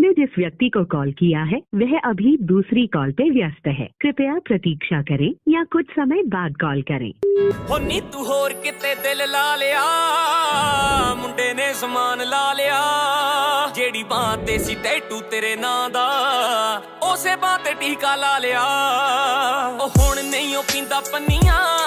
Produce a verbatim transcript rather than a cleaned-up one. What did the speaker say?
आपने जिस व्यक्ति को कॉल किया है वह अभी दूसरी कॉल पे व्यस्त है। कृपया प्रतीक्षा करें या कुछ समय बाद कॉल करें। हो नी तू होर किते दिल ला लिया, मुंडे ने समान ला लिया, जेड़ी बां ते सी टैटू तेरे नां दा, उसे बां ते टीका ला लिया। ओ हुण नहीं ओ पींदा पन्नियां,